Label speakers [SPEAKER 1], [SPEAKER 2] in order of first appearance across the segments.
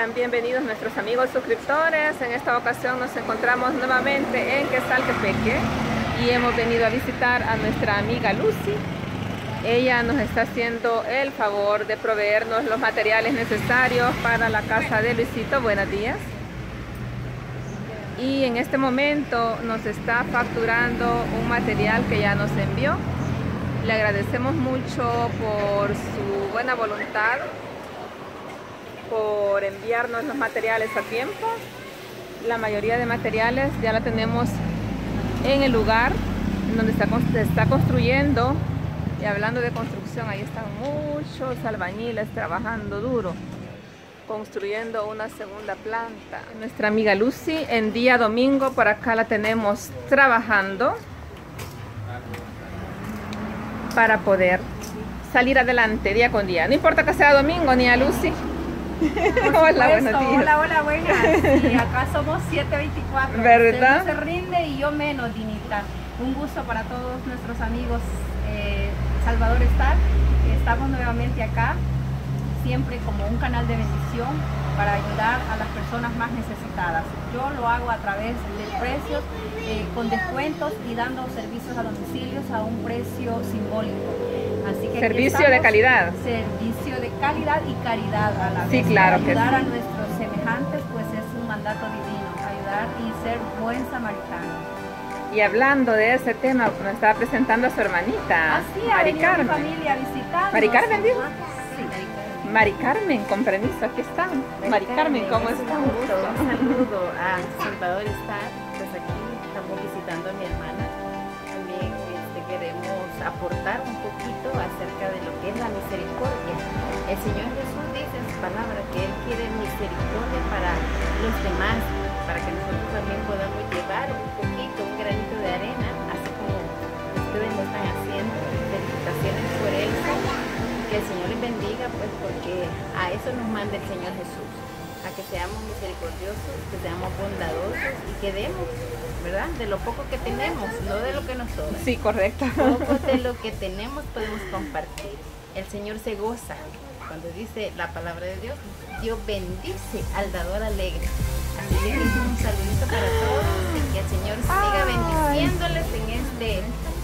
[SPEAKER 1] Sean bienvenidos nuestros amigos suscriptores. En esta ocasión nos encontramos nuevamente en Quesaltepeque y hemos venido a visitar a nuestra amiga Lucy. Ella nos está haciendo el favor de proveernos los materiales necesarios para la casa de Luisito. Buenos días. Y en este momento nos está facturando un material que ya nos envió. Le agradecemos mucho por su buena voluntad, por enviarnos los materiales a tiempo. La mayoría de materiales ya la tenemos en el lugar donde se está construyendo. Y hablando de construcción, ahí están muchos albañiles trabajando duro, construyendo una segunda planta. Nuestra amiga Lucy, en día domingo, por acá la tenemos trabajando para poder salir adelante día con día. No importa que sea domingo ni a Lucy. Hola, buenos días.
[SPEAKER 2] Hola, hola, buenas. Sí, acá somos 7:24.
[SPEAKER 1] ¿Verdad?
[SPEAKER 2] Usted no se rinde y yo menos, Dinita. Un gusto para todos nuestros amigos Salvador Star. Estamos nuevamente acá, siempre como un canal de bendición para ayudar a las personas más necesitadas. Yo lo hago a través de precios, con descuentos y dando servicios a domicilios a un precio simbólico. Así que
[SPEAKER 1] servicio de calidad.
[SPEAKER 2] Servicio de calidad y caridad a la vez.
[SPEAKER 1] Sí, claro que sí.
[SPEAKER 2] Ayudar a nuestros semejantes pues es un mandato divino, ayudar y ser buen samaritano.
[SPEAKER 1] Y hablando de ese tema, nos estaba presentando a su hermanita,
[SPEAKER 2] Mari Carmen. Familia a visitarnos.
[SPEAKER 1] Mari Carmen, dijo.
[SPEAKER 2] Sí.
[SPEAKER 1] Mari Carmen, con permiso, aquí está. Mari Carmen, ¿cómo está?
[SPEAKER 3] Un saludo a Salvador Star, pues aquí estamos visitando a mi hermana. También queremos aportar un poquito acerca de lo que es la misericordia. El Señor Jesús dice en su palabra que Él quiere misericordia para los demás, para que nosotros también podamos llevar un poquito, un granito de arena, así como ustedes lo están haciendo. Felicitaciones por Él. Que el Señor les bendiga, pues porque a eso nos manda el Señor Jesús, a que seamos misericordiosos, que seamos bondadosos y que demos, ¿verdad? De lo poco que tenemos, no de lo que nos sobra.
[SPEAKER 1] Sí, correcto.
[SPEAKER 3] Poco de lo que tenemos podemos compartir. El Señor se goza cuando dice la palabra de Dios. Dios bendice al dador alegre. Así que un saludito para todos y que el Señor siga bendiciéndoles en este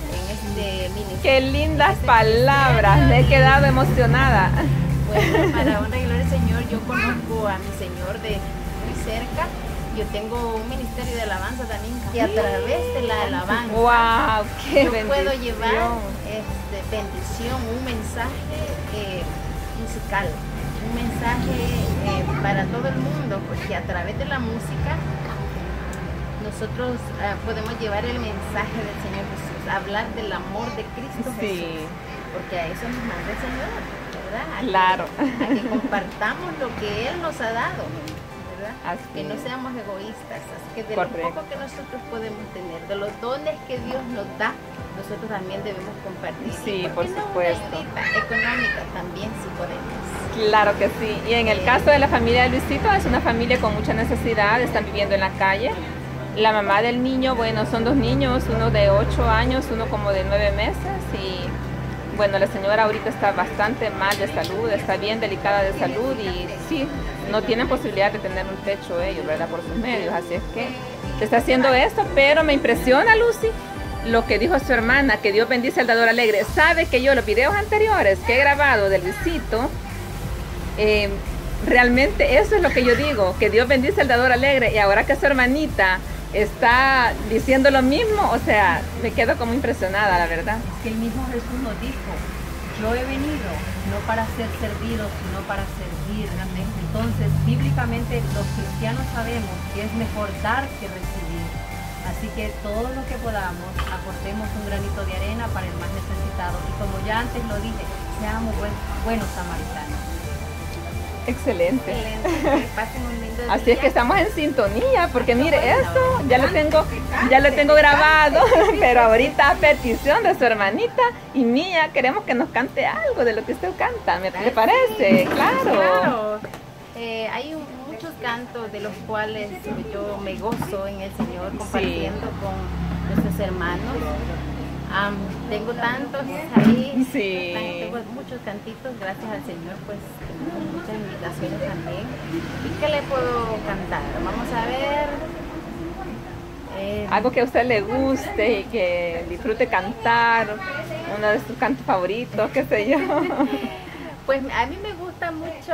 [SPEAKER 3] ministerio.
[SPEAKER 1] Qué lindas palabras, me he quedado emocionada.
[SPEAKER 3] Bueno, para honra y gloria del Señor, yo conozco a mi Señor de muy cerca. Yo tengo un ministerio de alabanza también y a través de la alabanza,
[SPEAKER 1] wow, qué
[SPEAKER 3] yo
[SPEAKER 1] bendición.
[SPEAKER 3] puedo llevar bendición, un mensaje musical, un mensaje para todo el mundo, porque a través de la música nosotros podemos llevar el mensaje del Señor Jesús, hablar del amor de Cristo Jesús, porque a eso nos manda el Señor, ¿verdad?
[SPEAKER 1] Claro.
[SPEAKER 3] A que compartamos lo que Él nos ha dado, ¿verdad?
[SPEAKER 1] Así
[SPEAKER 3] que no seamos egoístas, así que de lo poco que nosotros podemos tener, de los dones que Dios nos da, nosotros también debemos compartir.
[SPEAKER 1] Sí, por supuesto.
[SPEAKER 3] Una ayudita económica también, si podemos.
[SPEAKER 1] Claro que sí. Y en el caso de la familia de Luisito, es una familia con mucha necesidad, están viviendo en la calle. La mamá del niño, bueno, son dos niños, uno de 8 años, uno como de 9 meses y bueno, la señora ahorita está bastante mal de salud, está bien delicada de salud y sí, no tienen posibilidad de tener un techo ellos, ¿verdad? Por sus medios, así es que se está haciendo esto, pero me impresiona, Lucy, lo que dijo su hermana, que Dios bendice al dador alegre. Sabe que yo los videos anteriores que he grabado de Luisito, realmente eso es lo que yo digo, que Dios bendice al dador alegre, y ahora que su hermanita está diciendo lo mismo, o sea, me quedo como impresionada, la verdad.
[SPEAKER 2] Es que el mismo Jesús nos dijo, yo he venido no para ser servido, sino para servir. Entonces, bíblicamente los cristianos sabemos que es mejor dar que recibir. Así que todo lo que podamos, aportemos un granito de arena para el más necesitado. Y como ya antes lo dije, seamos buenos samaritanos.
[SPEAKER 1] Excelente.
[SPEAKER 3] Excelente, que pasen un lindo día.
[SPEAKER 1] Así es que estamos en sintonía, porque mire, esto ya lo tengo grabado, pero ahorita a petición de su hermanita y mía, queremos que nos cante algo de lo que usted canta, ¿le parece? Claro.
[SPEAKER 3] Hay muchos cantos de los cuales yo me gozo en el Señor compartiendo con nuestros hermanos. Tengo tantos ahí,
[SPEAKER 1] Sí.
[SPEAKER 3] tengo muchos cantitos, gracias al Señor, pues tengo muchas invitaciones también. ¿Y qué le puedo cantar? Vamos a ver.
[SPEAKER 1] Algo que a usted le guste y que disfrute cantar, uno de sus cantos favoritos, qué sé yo.
[SPEAKER 3] Pues a mí me gusta mucho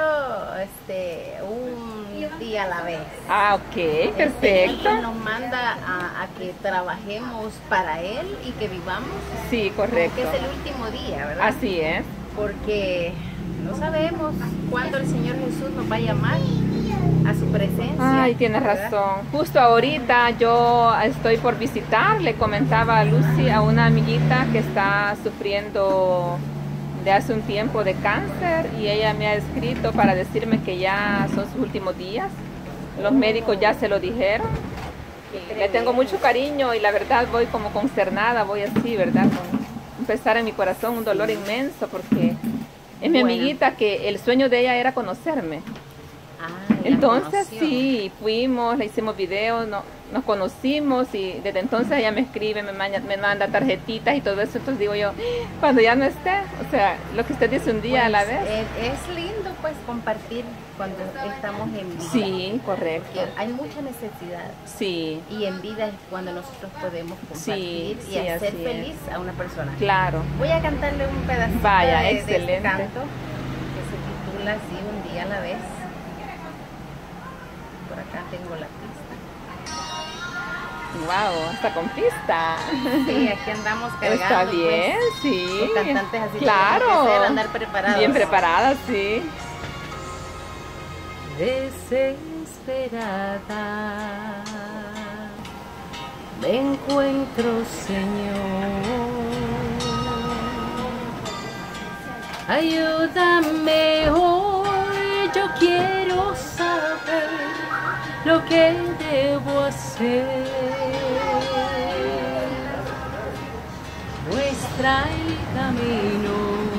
[SPEAKER 3] un día a la vez.
[SPEAKER 1] Ah, ok,
[SPEAKER 3] El
[SPEAKER 1] perfecto.
[SPEAKER 3] Señor nos manda a que trabajemos para Él y que vivamos.
[SPEAKER 1] Sí,
[SPEAKER 3] Como
[SPEAKER 1] correcto.
[SPEAKER 3] que es el último día, ¿verdad?
[SPEAKER 1] Así es.
[SPEAKER 3] Porque no sabemos cuándo el Señor Jesús nos va a llamar a su presencia.
[SPEAKER 1] Ay, tienes
[SPEAKER 3] ¿verdad?
[SPEAKER 1] razón. Justo ahorita yo estoy por visitar, le comentaba a Lucy, a una amiguita que está sufriendo de hace un tiempo de cáncer y ella me ha escrito para decirme que ya son sus últimos días. Los médicos ya se lo dijeron. Y le tengo mucho cariño y la verdad voy como consternada, voy así, ¿verdad? Con un pesar en mi corazón, un dolor inmenso porque es mi
[SPEAKER 3] Bueno.
[SPEAKER 1] amiguita que el sueño de ella era conocerme.
[SPEAKER 3] Ah, la
[SPEAKER 1] Entonces
[SPEAKER 3] conoció.
[SPEAKER 1] sí, fuimos, le hicimos videos, nos conocimos y desde entonces ella me escribe, me manda tarjetitas y todo eso. Entonces digo yo, cuando ya no esté, o sea, lo que usted dice un día a la
[SPEAKER 3] Pues,
[SPEAKER 1] vez.
[SPEAKER 3] es lindo pues compartir cuando estamos en vida.
[SPEAKER 1] Sí, correcto.
[SPEAKER 3] Porque hay mucha necesidad
[SPEAKER 1] Sí,
[SPEAKER 3] y en vida es cuando nosotros podemos compartir
[SPEAKER 1] Sí,
[SPEAKER 3] y
[SPEAKER 1] sí,
[SPEAKER 3] hacer
[SPEAKER 1] así es.
[SPEAKER 3] feliz a una persona.
[SPEAKER 1] claro.
[SPEAKER 3] Voy a cantarle un pedacito
[SPEAKER 1] Vaya,
[SPEAKER 3] de este
[SPEAKER 1] excelente.
[SPEAKER 3] canto que se titula así, Un día a la vez. Por acá tengo la pista.
[SPEAKER 1] Wow, hasta con pista.
[SPEAKER 3] Sí, aquí andamos cargando.
[SPEAKER 1] Está bien,
[SPEAKER 3] pues,
[SPEAKER 1] sí.
[SPEAKER 3] los cantantes así
[SPEAKER 1] Claro.
[SPEAKER 3] tenemos que ser, andar preparados.
[SPEAKER 1] Bien preparada, sí.
[SPEAKER 3] Desesperada me encuentro, Señor. Ayúdame hoy, yo quiero saber lo que debo hacer. Muestra el camino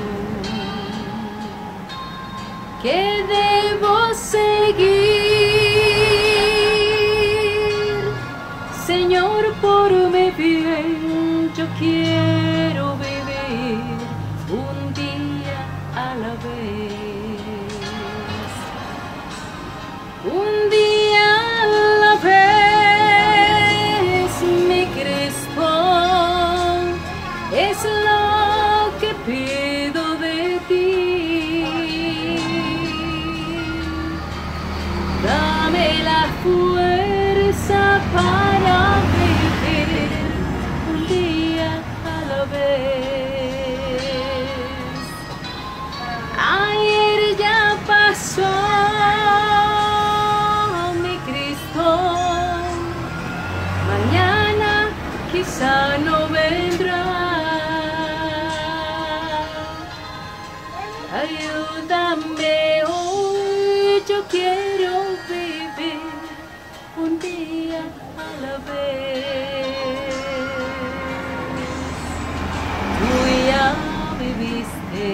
[SPEAKER 3] que debo seguir. Señor, por mi bien, yo quiero vivir un día a la vez. Un día a la vez, mi Cristo, es lo que pido de ti. Dame la fuerza para vivir un día a la vez. Ayer ya pasó, mi Cristo, mañana quizá no vendrá. Ayúdame hoy, yo quiero vivir un día a la vez. Tú ya viviste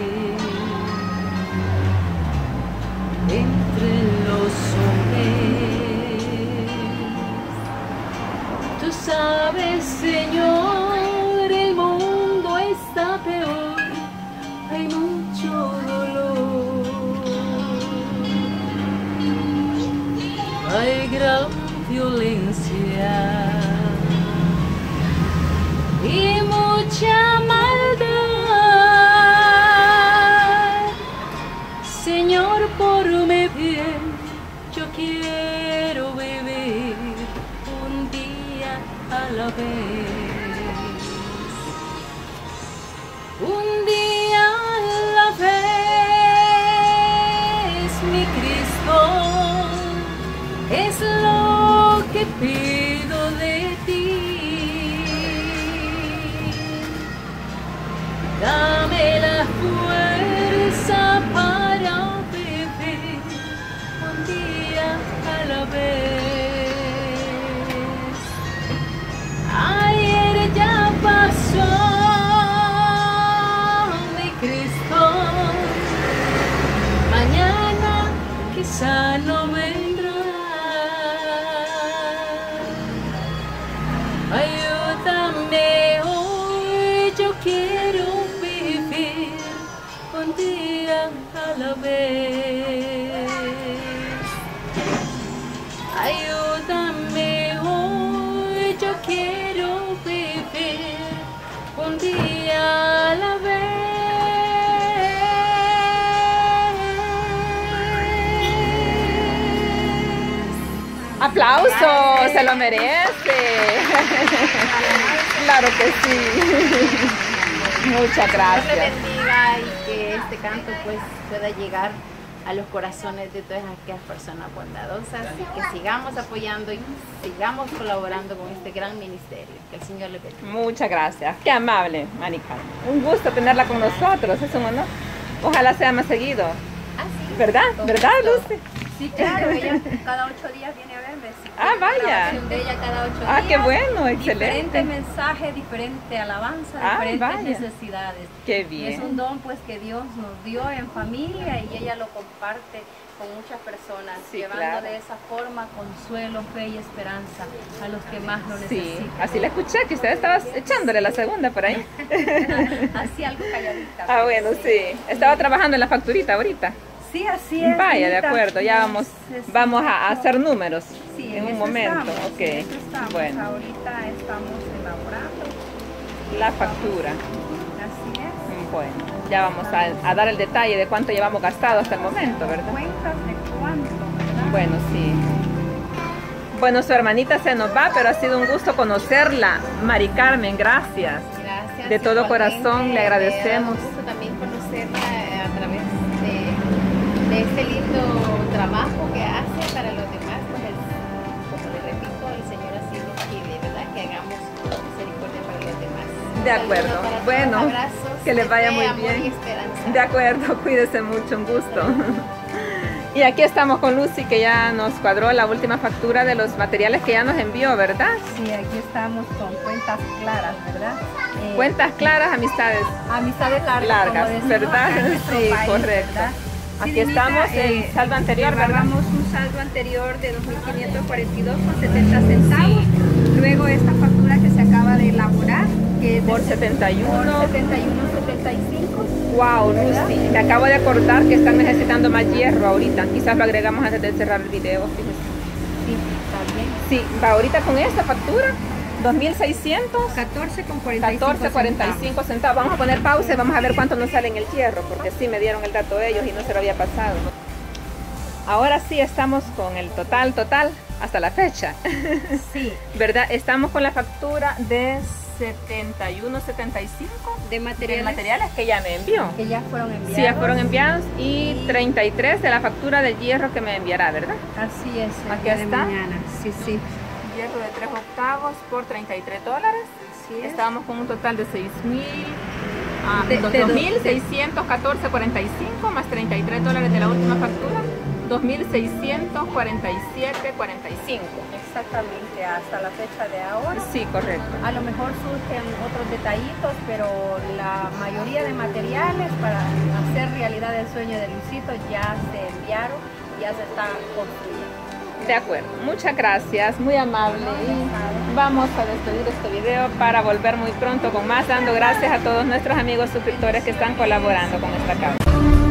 [SPEAKER 3] entre los hombres. Tú sabes, Señor, el mundo está peor, hay mucho dolor, hay gran violencia y mucha maldad. Señor, por mi bien, yo quiero vivir un día a la vez. Un día a la vez, mi Cristo, es lo que pido de ti. Dame la fuerza para vivir un día a la vez. Ayer ya pasó, mi Cristo, mañana quizá no vendrá.
[SPEAKER 1] aplauso,
[SPEAKER 3] Gracias.
[SPEAKER 1] se lo merece. Claro que sí. Muchas
[SPEAKER 3] Dios le
[SPEAKER 1] gracias.
[SPEAKER 3] bendiga y que este canto pues pueda llegar a los corazones de todas aquellas personas bondadosas y que sigamos apoyando y sigamos colaborando con este gran ministerio. Que el Señor le bendiga.
[SPEAKER 1] Muchas gracias. Qué amable, Mari Carmen. Un gusto tenerla con nosotros, es un honor. Ojalá sea más seguido.
[SPEAKER 3] Ah, sí.
[SPEAKER 1] ¿Verdad?
[SPEAKER 3] Con
[SPEAKER 1] ¿Verdad,
[SPEAKER 3] gusto.
[SPEAKER 1] Lucy?
[SPEAKER 2] Sí, claro, ella cada 8 días viene a verme. Sí,
[SPEAKER 1] Ah, vaya.
[SPEAKER 2] grabación de ella cada 8 días.
[SPEAKER 1] Ah, qué bueno, excelente.
[SPEAKER 2] Diferente mensaje, diferente alabanza,
[SPEAKER 1] Ah,
[SPEAKER 2] diferentes
[SPEAKER 1] vaya.
[SPEAKER 2] necesidades.
[SPEAKER 1] Qué
[SPEAKER 2] Y es
[SPEAKER 1] bien.
[SPEAKER 2] un don pues que Dios nos dio en familia y ella lo comparte con muchas personas,
[SPEAKER 1] Sí,
[SPEAKER 2] llevando
[SPEAKER 1] claro.
[SPEAKER 2] de esa forma consuelo, fe y esperanza a los que más lo
[SPEAKER 1] Sí,
[SPEAKER 2] necesitan.
[SPEAKER 1] así la escuché, que usted estaba echándole la segunda por ahí.
[SPEAKER 2] Así algo calladita.
[SPEAKER 1] Ah, bueno, sí. Estaba trabajando en la facturita ahorita.
[SPEAKER 2] Sí, así es.
[SPEAKER 1] Vaya, de
[SPEAKER 2] Anita.
[SPEAKER 1] acuerdo, ya vamos,
[SPEAKER 2] Es-
[SPEAKER 1] vamos a hacer números
[SPEAKER 2] Sí,
[SPEAKER 1] en un
[SPEAKER 2] eso
[SPEAKER 1] momento.
[SPEAKER 2] estamos,
[SPEAKER 1] Ok,
[SPEAKER 2] en eso estamos.
[SPEAKER 1] bueno,
[SPEAKER 2] Ahorita estamos elaborando.
[SPEAKER 1] la factura.
[SPEAKER 2] Así es.
[SPEAKER 1] Bueno, ya vamos a dar el detalle de cuánto llevamos gastado hasta el momento, ¿verdad?
[SPEAKER 2] Cuentas de cuánto, ¿verdad?
[SPEAKER 1] Bueno, sí. Bueno, su hermanita se nos va, pero ha sido un gusto conocerla. Mari Carmen, gracias.
[SPEAKER 3] Gracias.
[SPEAKER 1] De todo
[SPEAKER 3] Igualmente,
[SPEAKER 1] corazón le agradecemos.
[SPEAKER 3] Me da gusto también conocerla a través de este lindo trabajo que hace para los demás. Pues como le repito, el Señor así nos pide, ¿verdad? Que hagamos misericordia para los demás.
[SPEAKER 1] De acuerdo.
[SPEAKER 3] Saludos para
[SPEAKER 1] Bueno,
[SPEAKER 3] todos, abrazos
[SPEAKER 1] que les
[SPEAKER 3] de
[SPEAKER 1] vaya
[SPEAKER 3] fe,
[SPEAKER 1] muy
[SPEAKER 3] amor
[SPEAKER 1] bien.
[SPEAKER 3] y esperanza.
[SPEAKER 1] De acuerdo, cuídese mucho, un gusto. Y aquí estamos con Lucy, que ya nos cuadró la última factura de los materiales que ya nos envió, ¿verdad?
[SPEAKER 2] Sí, aquí estamos con cuentas claras, ¿verdad?
[SPEAKER 1] Cuentas claras, amistades
[SPEAKER 2] Amistades largas,
[SPEAKER 1] largas,
[SPEAKER 2] como decimos
[SPEAKER 1] ¿verdad?
[SPEAKER 2] acá en nuestro
[SPEAKER 1] Sí,
[SPEAKER 2] país,
[SPEAKER 1] correcto.
[SPEAKER 2] ¿verdad?
[SPEAKER 1] Aquí
[SPEAKER 2] Sí, Dinita,
[SPEAKER 1] estamos, el saldo anterior, ¿verdad?
[SPEAKER 2] Llevábamos un saldo anterior de 2.542,70 centavos. Luego esta factura que se acaba de elaborar, que es de
[SPEAKER 1] Por 71.
[SPEAKER 2] por 71.75.
[SPEAKER 1] Wow, Lucy, me acabo de acordar que están necesitando más hierro ahorita. Quizás lo agregamos antes de cerrar el video, fíjese.
[SPEAKER 2] Sí, está bien.
[SPEAKER 1] Sí, va ahorita con esta factura, 2.600.
[SPEAKER 2] 14,45
[SPEAKER 1] 14.45 centavos. Vamos a poner pausa y vamos a ver cuánto nos sale en el hierro, porque sí me dieron el dato ellos y no se lo había pasado. Ahora sí estamos con el total hasta la fecha.
[SPEAKER 2] Sí,
[SPEAKER 1] ¿Verdad? Estamos con la factura de 71.75
[SPEAKER 2] de
[SPEAKER 1] de
[SPEAKER 2] materiales,
[SPEAKER 1] materiales que ya me envió.
[SPEAKER 2] que ya fueron enviados.
[SPEAKER 1] Sí, ya fueron enviados y 33 de la factura del hierro que me enviará, ¿verdad?
[SPEAKER 2] Así es, el
[SPEAKER 1] Aquí
[SPEAKER 2] día de
[SPEAKER 1] está.
[SPEAKER 2] mañana. Sí, sí.
[SPEAKER 1] Hierro de 3 octavos por $33.
[SPEAKER 2] Así es.
[SPEAKER 1] Estábamos con un total de 6.000,
[SPEAKER 2] De- de-
[SPEAKER 1] 2.614.45 más $33 de la última factura, 2.647.45.
[SPEAKER 2] Exactamente, hasta la fecha de ahora.
[SPEAKER 1] Sí, correcto.
[SPEAKER 2] A lo mejor surgen otros detallitos, pero la mayoría de materiales para hacer realidad el sueño de Luisito ya se enviaron, ya se están construyendo.
[SPEAKER 1] De acuerdo, muchas gracias, muy amable. Y vamos a despedir este video para volver muy pronto con más, dando gracias a todos nuestros amigos suscriptores que están colaborando con esta causa.